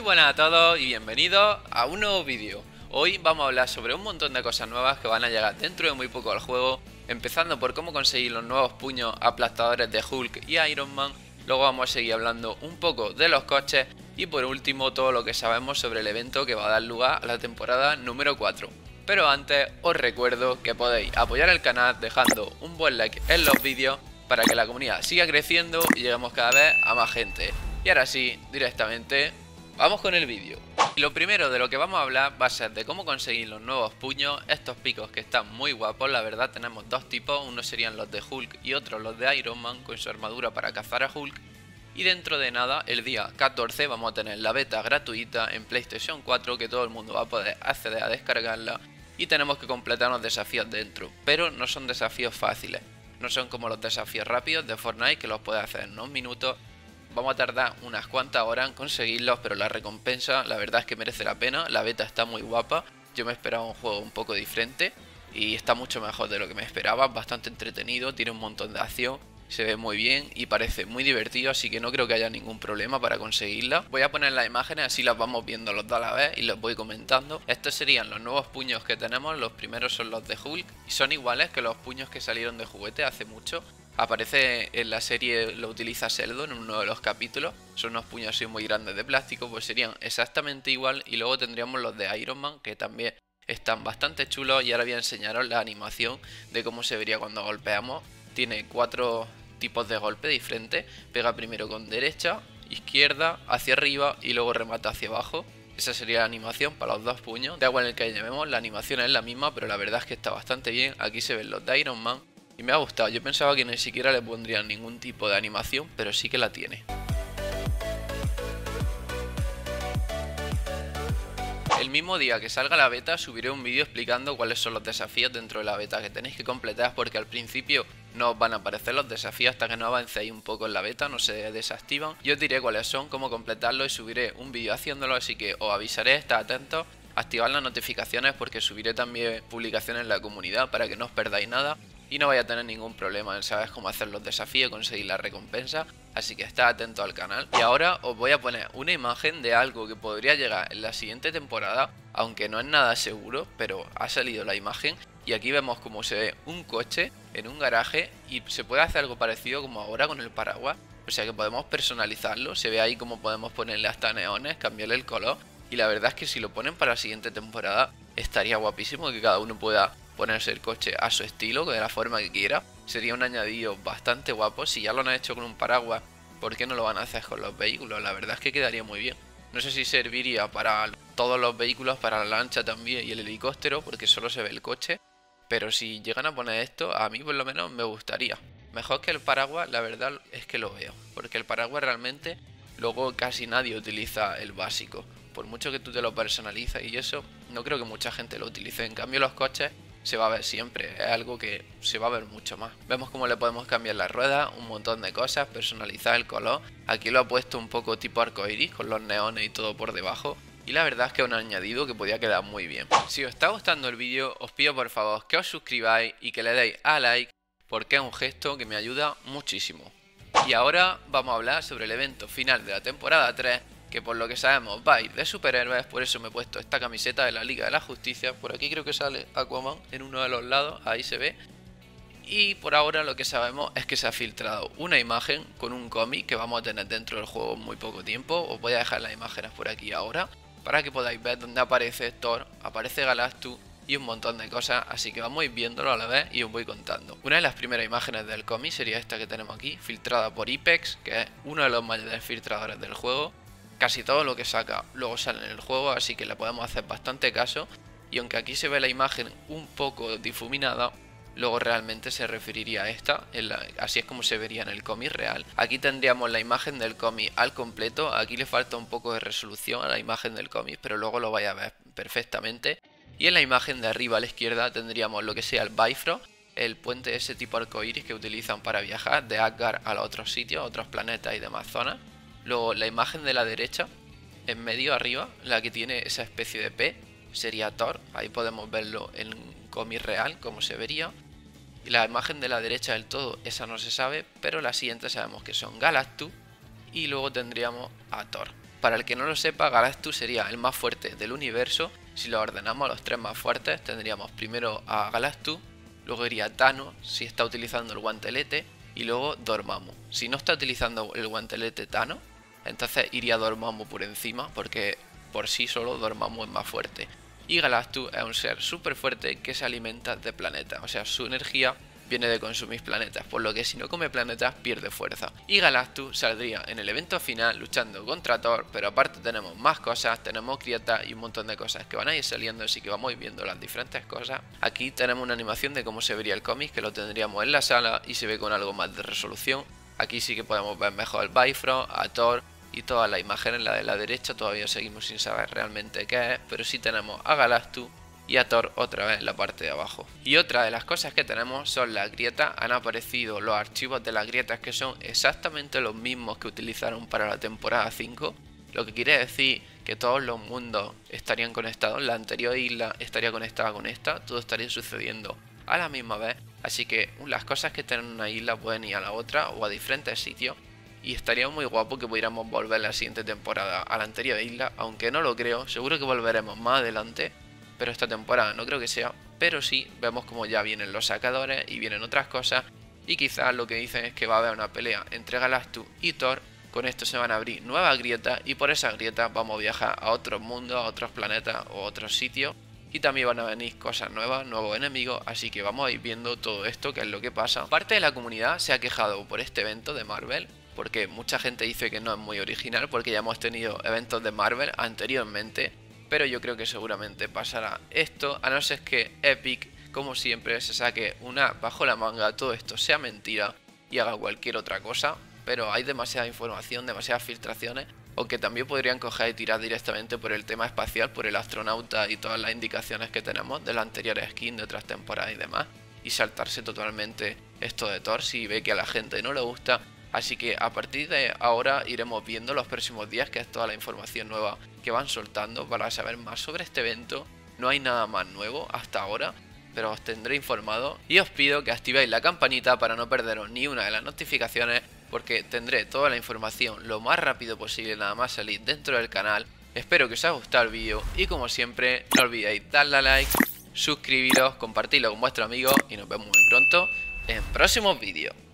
buenas a todos y bienvenidos a un nuevo vídeo. Hoy vamos a hablar sobre un montón de cosas nuevas que van a llegar dentro de muy poco al juego, empezando por cómo conseguir los nuevos puños aplastadores de Hulk y Iron Man. Luego vamos a seguir hablando un poco de los coches y por último todo lo que sabemos sobre el evento que va a dar lugar a la temporada número 4. Pero antes os recuerdo que podéis apoyar el canal dejando un buen like en los vídeos para que la comunidad siga creciendo y lleguemos cada vez a más gente. Y ahora sí, directamente, vamos con el vídeo. Y lo primero de lo que vamos a hablar va a ser de cómo conseguir los nuevos puños, estos picos que están muy guapos. La verdad tenemos dos tipos, unos serían los de Hulk y otros los de Iron Man con su armadura para cazar a Hulk. Y dentro de nada, el día 14 vamos a tener la beta gratuita en PlayStation 4 que todo el mundo va a poder acceder a descargarla. Y tenemos que completar unos desafíos dentro, pero no son desafíos fáciles. No son como los desafíos rápidos de Fortnite que los puedes hacer en unos minutos. Vamos a tardar unas cuantas horas en conseguirlos, pero la recompensa la verdad es que merece la pena. La beta está muy guapa, yo me esperaba un juego un poco diferente y está mucho mejor de lo que me esperaba. Bastante entretenido, tiene un montón de acción, se ve muy bien y parece muy divertido, así que no creo que haya ningún problema para conseguirla. Voy a poner las imágenes, así las vamos viendo los dos a la vez y los voy comentando. Estos serían los nuevos puños que tenemos, los primeros son los de Hulk y son iguales que los puños que salieron de juguete hace mucho. Aparece en la serie, lo utiliza Sheldon en uno de los capítulos. Son unos puños así muy grandes de plástico, pues serían exactamente igual. Y luego tendríamos los de Iron Man, que también están bastante chulos. Y ahora voy a enseñaros la animación de cómo se vería cuando golpeamos. Tiene 4 tipos de golpe diferentes. Pega primero con derecha, izquierda, hacia arriba y luego remata hacia abajo. Esa sería la animación para los dos puños. Da igual en el que llevemos, la animación es la misma, pero la verdad es que está bastante bien. Aquí se ven los de Iron Man. Y me ha gustado, yo pensaba que ni siquiera le pondrían ningún tipo de animación, pero sí que la tiene. El mismo día que salga la beta subiré un vídeo explicando cuáles son los desafíos dentro de la beta que tenéis que completar, porque al principio no os van a aparecer los desafíos hasta que no avancéis un poco en la beta, no se desactivan. Yo os diré cuáles son, cómo completarlo y subiré un vídeo haciéndolo, así que os avisaré, estad atentos. Activad las notificaciones porque subiré también publicaciones en la comunidad para que no os perdáis nada. Y no vais a tener ningún problema en saber cómo hacer los desafíos y conseguir la recompensa. Así que estad atento al canal. Y ahora os voy a poner una imagen de algo que podría llegar en la siguiente temporada. Aunque no es nada seguro, pero ha salido la imagen. Y aquí vemos cómo se ve un coche en un garaje. Y se puede hacer algo parecido como ahora con el paraguas. O sea que podemos personalizarlo. Se ve ahí cómo podemos ponerle hasta neones, cambiarle el color. Y la verdad es que si lo ponen para la siguiente temporada estaría guapísimo que cada uno pueda ponerse el coche a su estilo, de la forma que quiera. Sería un añadido bastante guapo. Si ya lo han hecho con un paraguas, ¿por qué no lo van a hacer con los vehículos? La verdad es que quedaría muy bien. No sé si serviría para todos los vehículos, para la lancha también y el helicóptero, porque solo se ve el coche. Pero si llegan a poner esto, a mí por lo menos me gustaría. Mejor que el paraguas, la verdad es que lo veo. Porque el paraguas realmente luego casi nadie utiliza el básico. Por mucho que tú te lo personalices y eso, no creo que mucha gente lo utilice. En cambio los coches se va a ver siempre, es algo que se va a ver mucho más. Vemos cómo le podemos cambiar las ruedas, un montón de cosas, personalizar el color. Aquí lo ha puesto un poco tipo arcoiris con los neones y todo por debajo. Y la verdad es que es un añadido que podía quedar muy bien. Si os está gustando el vídeo, os pido por favor que os suscribáis y que le deis a like, porque es un gesto que me ayuda muchísimo. Y ahora vamos a hablar sobre el evento final de la temporada 3, que por lo que sabemos va a ir de superhéroes. Por eso me he puesto esta camiseta de la Liga de la Justicia. Por aquí creo que sale Aquaman en uno de los lados, ahí se ve. Y por ahora lo que sabemos es que se ha filtrado una imagen con un cómic que vamos a tener dentro del juego en muy poco tiempo. Os voy a dejar las imágenes por aquí ahora para que podáis ver donde aparece Thor, aparece Galactus y un montón de cosas, así que vamos a ir viéndolo a la vez y os voy contando. Una de las primeras imágenes del cómic sería esta que tenemos aquí, filtrada por Ipex, que es uno de los mayores filtradores del juego. Casi todo lo que saca luego sale en el juego, así que le podemos hacer bastante caso. Y aunque aquí se ve la imagen un poco difuminada, luego realmente se referiría a esta, así es como se vería en el cómic real. Aquí tendríamos la imagen del cómic al completo, aquí le falta un poco de resolución a la imagen del cómic, pero luego lo vais a ver perfectamente. Y en la imagen de arriba a la izquierda tendríamos lo que sea el Bifrost, el puente ese tipo arcoiris que utilizan para viajar de Asgard a los otros sitios, a otros planetas y demás zonas. Luego la imagen de la derecha, en medio arriba, la que tiene esa especie de P, sería Thor. Ahí podemos verlo en cómic real, como se vería. Y la imagen de la derecha del todo, esa no se sabe, pero la siguiente sabemos que son Galactus. Y luego tendríamos a Thor. Para el que no lo sepa, Galactus sería el más fuerte del universo. Si lo ordenamos a los 3 más fuertes, tendríamos primero a Galactus, luego iría Thanos si está utilizando el guantelete, y luego Dormammu. Si no está utilizando el guantelete Thanos, entonces iría Dormammu por encima, porque por sí solo Dormammu es más fuerte. Y Galactus es un ser súper fuerte que se alimenta de planetas, o sea, su energía viene de consumir planetas, por lo que si no come planetas pierde fuerza. Y Galactus saldría en el evento final luchando contra Thor, pero aparte tenemos más cosas, tenemos Grieta y un montón de cosas que van a ir saliendo, así que vamos a ir viendo las diferentes cosas. Aquí tenemos una animación de cómo se vería el cómic, que lo tendríamos en la sala y se ve con algo más de resolución. Aquí sí que podemos ver mejor el Bifrost, a Thor y todas las imágenes. La de la derecha todavía seguimos sin saber realmente qué es, pero sí tenemos a Galactus y a Thor otra vez en la parte de abajo. Y otra de las cosas que tenemos son las grietas. Han aparecido los archivos de las grietas, que son exactamente los mismos que utilizaron para la temporada 5, lo que quiere decir que todos los mundos estarían conectados. La anterior isla estaría conectada con esta, todo estaría sucediendo a la misma vez, así que las cosas que están en una isla pueden ir a la otra o a diferentes sitios. Y estaría muy guapo que pudiéramos volver la siguiente temporada a la anterior isla, aunque no lo creo, seguro que volveremos más adelante. Pero esta temporada no creo que sea, pero sí vemos como ya vienen los sacadores y vienen otras cosas. Y quizás lo que dicen es que va a haber una pelea entre Galactus y Thor. Con esto se van a abrir nuevas grietas y por esas grietas vamos a viajar a otros mundos, a otros planetas o a otros sitios. Y también van a venir cosas nuevas, nuevos enemigos, así que vamos a ir viendo todo esto, que es lo que pasa. Parte de la comunidad se ha quejado por este evento de Marvel, porque mucha gente dice que no es muy original, porque ya hemos tenido eventos de Marvel anteriormente. Pero yo creo que seguramente pasará esto, a no ser que Epic, como siempre, se saque una bajo la manga, todo esto sea mentira y haga cualquier otra cosa. Pero hay demasiada información, demasiadas filtraciones, o que también podrían coger y tirar directamente por el tema espacial, por el astronauta y todas las indicaciones que tenemos de las anteriores skins de otras temporadas y demás, y saltarse totalmente esto de Thor si ve que a la gente no le gusta. Así que a partir de ahora iremos viendo los próximos días, que es toda la información nueva que van soltando para saber más sobre este evento. No hay nada más nuevo hasta ahora, pero os tendré informado y os pido que activéis la campanita para no perderos ni una de las notificaciones, porque tendré toda la información lo más rápido posible nada más salir dentro del canal. Espero que os haya gustado el vídeo y como siempre no olvidéis darle a like, suscribiros, compartirlo con vuestros amigos y nos vemos muy pronto en próximos vídeos.